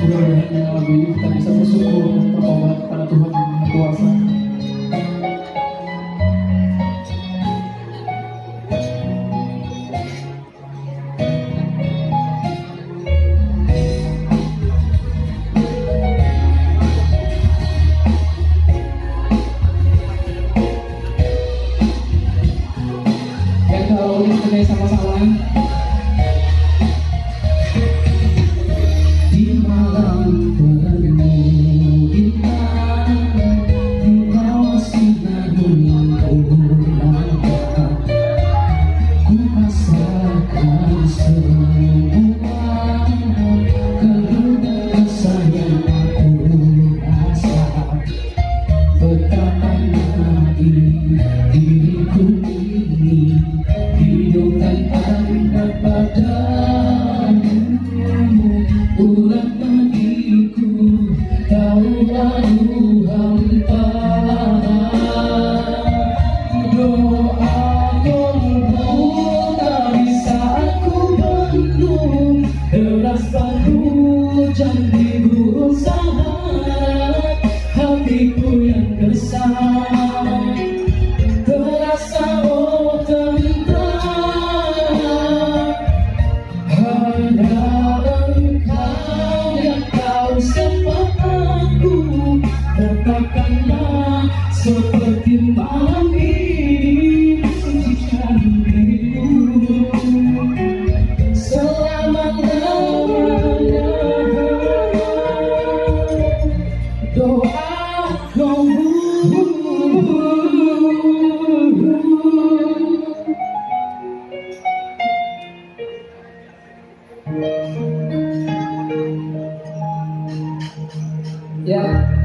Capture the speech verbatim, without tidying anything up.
Mudah-mudahan dengan lagu ini kita bisa bersyukur dan bertobat kepada Tuhan yang Maha Kuasa. Dan kalau ini mengenai sama-sama, di malam penuh bintang, di bawah sinar bulan purnama, ku pasrahkan semua keluh dan kesah yang aku rasa. Betapa naif diriku ini, hidup tanpa padamu. Ulang bagiku, taulah hampa. Doa kolbu dari saat ku belum deras batu janji berusaha. Hatiku yang gersang terasa oh tentram. Hanya engkau yang tahu siapa aku. Katakanlah seperti malam ini, sucikan diriku selama-lamanya. Doa kolbu. Ya.